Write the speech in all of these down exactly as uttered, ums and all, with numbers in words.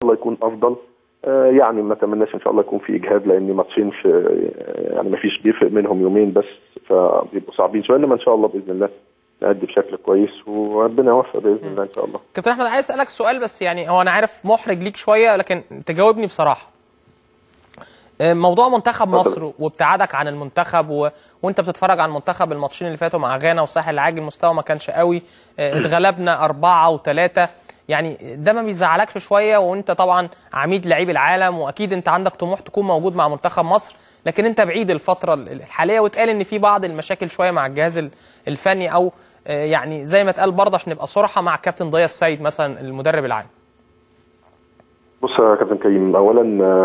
الله يكون افضل. آه يعني ما اتمناش ان شاء الله يكون في اجهاد، لان ماتشين في يعني ما فيش بيفرق منهم يومين بس، فبيبقوا صعبين شويه، انما ان شاء الله باذن الله نأدي بشكل كويس وربنا يوفق باذن الله ان شاء الله. كابتن احمد عايز اسالك سؤال، بس يعني هو انا عارف محرج ليك شويه، لكن تجاوبني بصراحه. موضوع منتخب مصر وابتعادك عن المنتخب و... وانت بتتفرج على المنتخب الماتشين اللي فاتوا مع غانا والساحل العاج، المستوى ما كانش قوي، اتغلبنا أربعة وثلاثة، يعني ده ما بيزعلكش شويه؟ وانت طبعا عميد لعيب العالم، واكيد انت عندك طموح تكون موجود مع منتخب مصر، لكن انت بعيد الفتره الحاليه، واتقال ان في بعض المشاكل شويه مع الجهاز الفني، او يعني زي ما اتقال برضه عشان نبقى صراحه مع كابتن ضياء السيد مثلا المدرب العام. بص يا كابتن كريم، اولا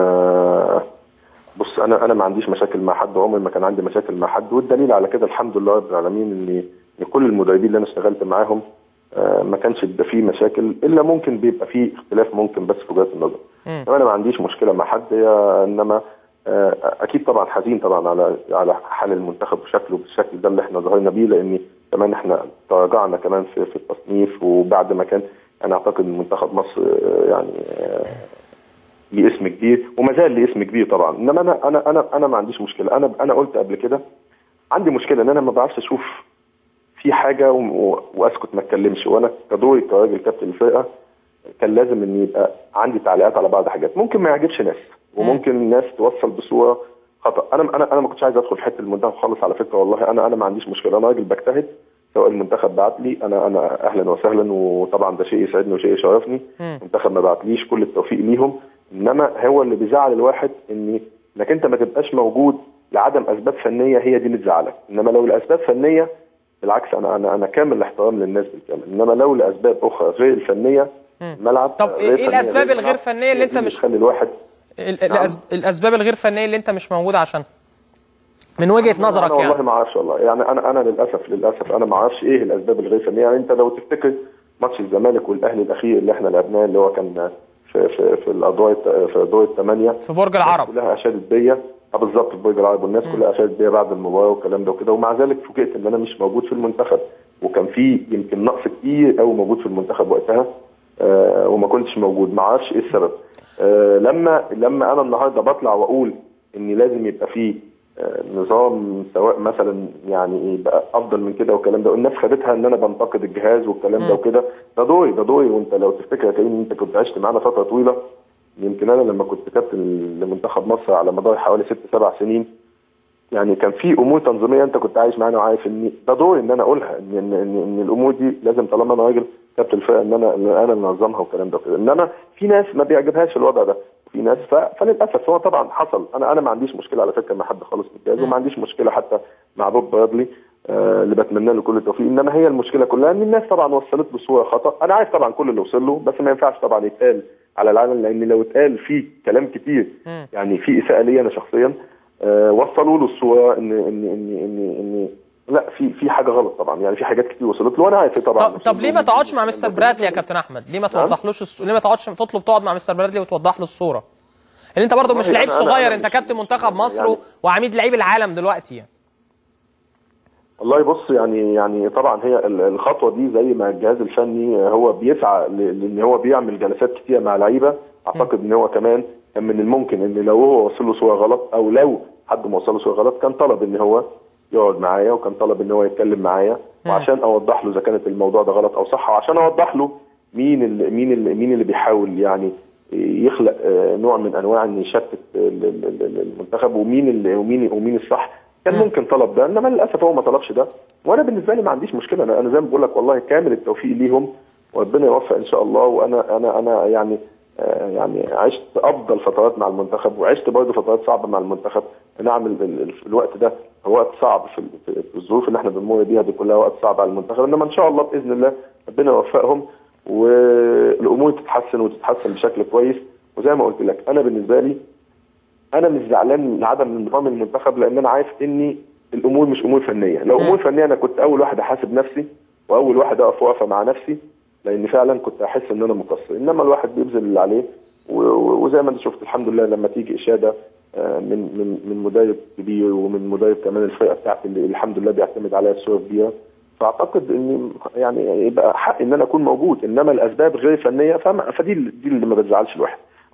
بص انا انا ما عنديش مشاكل مع حد، عمري ما كان عندي مشاكل مع حد، والدليل على كده الحمد لله رب العالمين ان ان كل المدربين اللي انا اشتغلت معاهم ما كانش بيبقى فيه مشاكل، الا ممكن بيبقى فيه اختلاف ممكن بس في وجهات النظر. انا ما عنديش مشكله مع حد، انما اكيد طبعا حزين طبعا على على حال المنتخب وشكله بالشكل ده اللي احنا ظهرنا بيه، لان كمان احنا تراجعنا كمان في في التصنيف، وبعد ما كان انا اعتقد ان منتخب مصر يعني ليه اسم كبير وما زال ليه اسم كبير طبعا. انما انا انا انا انا ما عنديش مشكله، انا انا قلت قبل كده عندي مشكله ان انا ما بعرفش اشوف في حاجه واسكت ما اتكلمش، وانا كدوري كراجل كابتن الفرقه كان لازم ان يبقى عندي تعليقات على بعض حاجات ممكن ما يعجبش ناس، وممكن الناس توصل بصوره خطا. انا انا انا ما كنتش عايز ادخل في حته المنتخب خالص على فكره، والله انا انا ما عنديش مشكله، انا راجل بجتهد، سواء المنتخب بعت لي انا انا اهلا وسهلا، وطبعا ده شيء يسعدني وشيء يشرفني. المنتخب ما بعتليش، كل التوفيق ليهم. انما هو اللي بيزعل الواحد ان انك انت ما تبقاش موجود لعدم اسباب فنيه، هي دي اللي تزعلك. انما لو الاسباب فنيه بالعكس انا انا انا كامل الاحترام للناس بالكامل، انما لو لاسباب اخرى غير الفنيه الملعب. طب ايه الاسباب الغير فنيه اللي انت مش تخلي الواحد الأسب... الاسباب الغير فنيه اللي انت مش موجود عشانها من وجهه نظرك؟ أنا يعني والله ما اعرفش، والله يعني انا انا للاسف للاسف انا ما اعرفش ايه الاسباب الغير فنيه. يعني انت لو تفتكر ماتش الزمالك والاهلي الاخير اللي احنا لعبناه، اللي هو كان في في في الادوار في دور الثمانيه في برج العرب، كلها اشادت بيا بالظبط في برج العرب، والناس كلها اشادت بيا بعد المباراه والكلام ده وكده، ومع ذلك فوجئت ان انا مش موجود في المنتخب، وكان في يمكن نقص كتير قوي موجود في المنتخب وقتها، آه وما كنتش موجود، ما اعرفش ايه السبب. آه لما لما انا النهارده بطلع واقول ان لازم يبقى فيه آه نظام، سواء مثلا يعني يبقى افضل من كده والكلام ده، والناس خدتها ان انا بنتقد الجهاز والكلام ده وكده، ده دوري ده دوري. وانت لو تفتكر يا كريم انت كنت عشت معانا فتره طويله، يمكن انا لما كنت كابتن لمنتخب مصر على مدار حوالي ست سبع سنين، يعني كان في امور تنظيميه انت كنت عايش معانا وعارف ان ده دوري ان انا اقولها، ان ان, إن, إن الامور دي لازم طالما انا راجل كابتن الفرقه ان انا ان انا اللي انظمها والكلام ده وكده. انما في ناس ما بيعجبهاش الوضع ده، في ناس ف... فللاسف هو طبعا حصل. انا انا ما عنديش مشكله على فكره مع حد خالص من الجهاز، وما عنديش مشكله حتى مع بوب برادلي آه اللي بتمنى له كل التوفيق. انما هي المشكله كلها ان الناس طبعا وصلت له صوره خطا. انا عارف طبعا كل اللي وصل له، بس ما ينفعش طبعا يتقال على العالم، لان لو اتقال فيه كلام كتير يعني في اساءه لي انا شخصيا، آه وصلوا له الصوره ان ان ان ان, إن لا في في حاجه غلط طبعا، يعني في حاجات كتير وصلت له وانا عارف طبعا. طب, طب ليه ما تقعدش مع مستر برادلي يا كابتن احمد؟ ليه ما توضحلوش الص... ليه ما تقعدش تطلب تقعد مع مستر برادلي وتوضح له الصوره؟ ان انت برضه مش لعيب صغير، أنا أنا انت كابتن منتخب مصر يعني وعميد لعيب العالم دلوقتي يعني. والله بص يعني يعني طبعا هي الخطوه دي زي ما الجهاز الفني هو بيسعى لان هو بيعمل جلسات كتير مع لعيبه، اعتقد ان هو كمان كان من الممكن ان لو هو وصل له صوره غلط، او لو حد ما وصل له صوره غلط، كان طلب ان هو يقعد معايا، وكان طلب ان هو يتكلم معايا، وعشان اوضح له اذا كانت الموضوع ده غلط او صح، وعشان اوضح له مين اللي مين اللي مين اللي بيحاول يعني يخلق نوع من انواع ان يشتت المنتخب، ومين اللي ومين ومين الصح. كان ممكن طلب ده، انما للاسف هو ما طلبش ده، وانا بالنسبه لي ما عنديش مشكله. انا انا زي ما بقول لك والله كامل التوفيق ليهم، وربنا يوفق ان شاء الله. وانا انا انا يعني آه يعني عشت افضل فترات مع المنتخب، وعشت برضه فترات صعبه مع المنتخب. نعمل الوقت ده هو وقت صعب في, في الظروف اللي احنا بنمر بيها دي كلها، وقت صعب على المنتخب، انما ان شاء الله باذن الله ربنا يوفقهم والامور تتحسن وتتحسن بشكل كويس. وزي ما قلت لك انا بالنسبه لي انا مش زعلان من عدم انضمام المنتخب، لان انا عارف ان الامور مش امور فنيه. لو امور فنيه انا كنت اول واحد احاسب نفسي، واول واحد اقف وقفه مع نفسي، لان فعلا كنت احس ان انا مقصر. انما الواحد بيبذل اللي عليه، وزي ما انت شفت الحمد لله لما تيجي اشاده من من من مدرب كبير، ومن مدرب كمان الفرقه بتاعتي اللي الحمد لله بيعتمد عليها بصوره كبيره، فاعتقد ان يعني يبقى حق ان انا اكون موجود. انما الاسباب غير فنيه فدي دي اللي ما بتزعلش الواحد.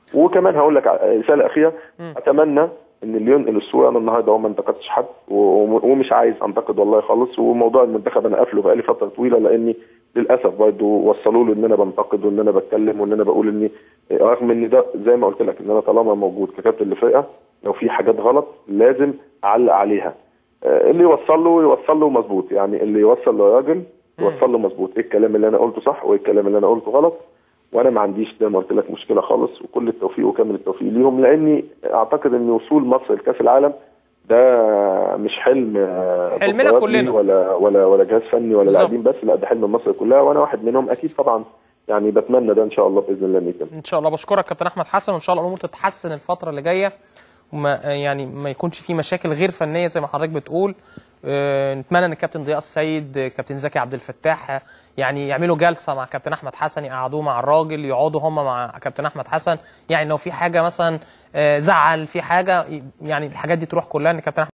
وكمان هقول لك رساله اخيره، اتمنى ان اللي ينقل الصوره، انا النهارده ما انتقدتش حد ومش عايز انتقد والله خالص، وموضوع المنتخب انا قافله بقالي فتره طويله، لاني للاسف برضه وصلوا له ان انا بنتقد وان انا بتكلم وان انا بقول اني رغم ان ده زي ما قلت لك ان انا طالما موجود ككابتن للفرقه، لو في حاجات غلط لازم اعلق عليها. اللي يوصل له يوصل له مظبوط، يعني اللي يوصل لراجل يوصل له مظبوط، ايه الكلام اللي انا قلته صح وايه الكلام اللي انا قلته غلط، وانا ما عنديش زي ما قلت لك مشكله خالص، وكل التوفيق وكامل التوفيق ليهم، لاني اعتقد ان وصول مصر لكاس العالم ده مش حلم حلمنا كلنا ولا ولا ولا جهاز فني ولا لاعبين بس، لا ده حلم مصر كلها، وانا واحد منهم اكيد طبعا، يعني بتمنى ده ان شاء الله باذن الله ان يتم. ان شاء الله. بشكرك كابتن احمد حسن، وان شاء الله الامور تتحسن الفتره اللي جايه، وما يعني ما يكونش في مشاكل غير فنيه زي ما حضرتك بتقول. أه نتمنى ان الكابتن ضياء السيد، كابتن زكي عبد الفتاح، يعني يعملوا جلسه مع كابتن احمد حسن، يقعدوه مع الراجل، يقعدوا هم مع كابتن احمد حسن، يعني لو في حاجه مثلا أه زعل في حاجه، يعني الحاجات دي تروح كلها ان كابتن